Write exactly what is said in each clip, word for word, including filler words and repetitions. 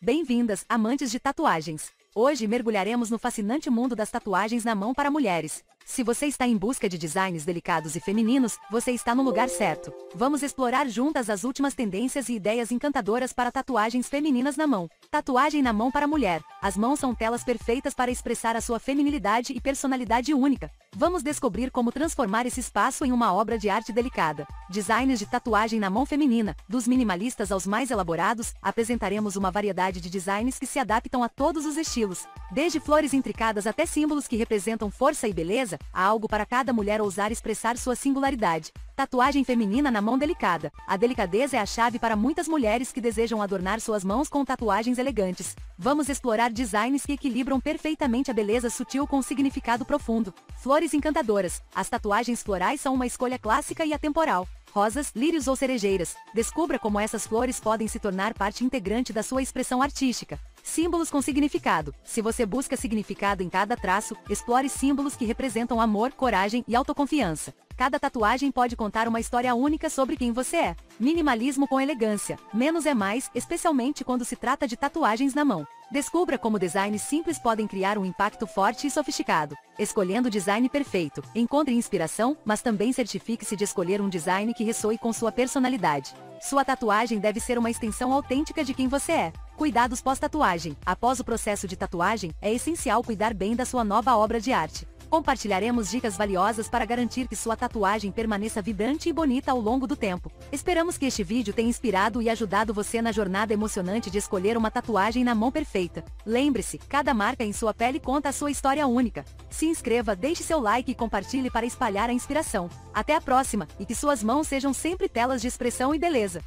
Bem-vindas, amantes de tatuagens! Hoje mergulharemos no fascinante mundo das tatuagens na mão para mulheres. Se você está em busca de designs delicados e femininos, você está no lugar certo. Vamos explorar juntas as últimas tendências e ideias encantadoras para tatuagens femininas na mão. Tatuagem na mão para mulher. As mãos são telas perfeitas para expressar a sua feminilidade e personalidade única. Vamos descobrir como transformar esse espaço em uma obra de arte delicada. Designs de tatuagem na mão feminina. Dos minimalistas aos mais elaborados, apresentaremos uma variedade de designs que se adaptam a todos os estilos. Desde flores intricadas até símbolos que representam força e beleza, há algo para cada mulher ousar expressar sua singularidade. Tatuagem feminina na mão delicada. A delicadeza é a chave para muitas mulheres que desejam adornar suas mãos com tatuagens elegantes. Vamos explorar designs que equilibram perfeitamente a beleza sutil com significado profundo. Flores encantadoras. As tatuagens florais são uma escolha clássica e atemporal. Rosas, lírios ou cerejeiras. Descubra como essas flores podem se tornar parte integrante da sua expressão artística. Símbolos com significado. Se você busca significado em cada traço, explore símbolos que representam amor, coragem e autoconfiança. Cada tatuagem pode contar uma história única sobre quem você é. Minimalismo com elegância. Menos é mais, especialmente quando se trata de tatuagens na mão. Descubra como designs simples podem criar um impacto forte e sofisticado. Escolhendo o design perfeito. Encontre inspiração, mas também certifique-se de escolher um design que ressoe com sua personalidade. Sua tatuagem deve ser uma extensão autêntica de quem você é. Cuidados pós-tatuagem. Após o processo de tatuagem, é essencial cuidar bem da sua nova obra de arte. Compartilharemos dicas valiosas para garantir que sua tatuagem permaneça vibrante e bonita ao longo do tempo. Esperamos que este vídeo tenha inspirado e ajudado você na jornada emocionante de escolher uma tatuagem na mão perfeita. Lembre-se, cada marca em sua pele conta a sua história única. Se inscreva, deixe seu like e compartilhe para espalhar a inspiração. Até a próxima, e que suas mãos sejam sempre telas de expressão e beleza.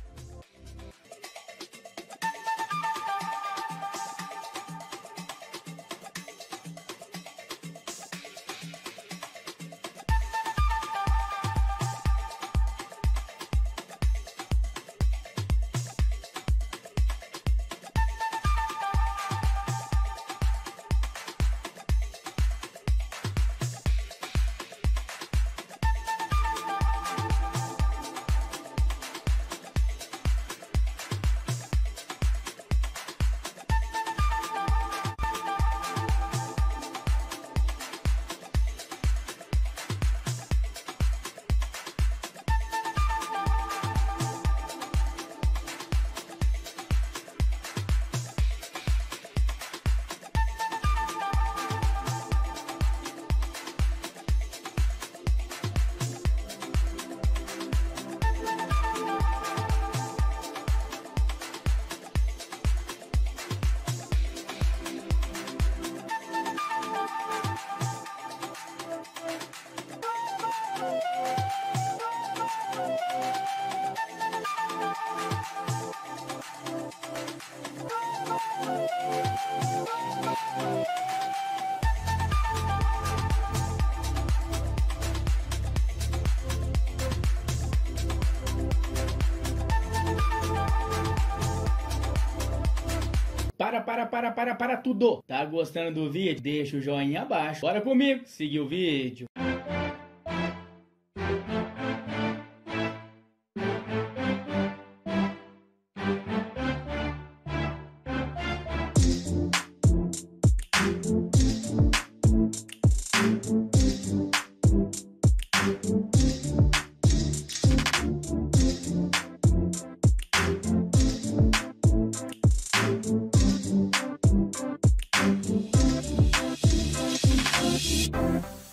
Para, para, para, para, para tudo! Tá gostando do vídeo? Deixa o joinha abaixo. Bora comigo, seguir o vídeo. We'll be right back.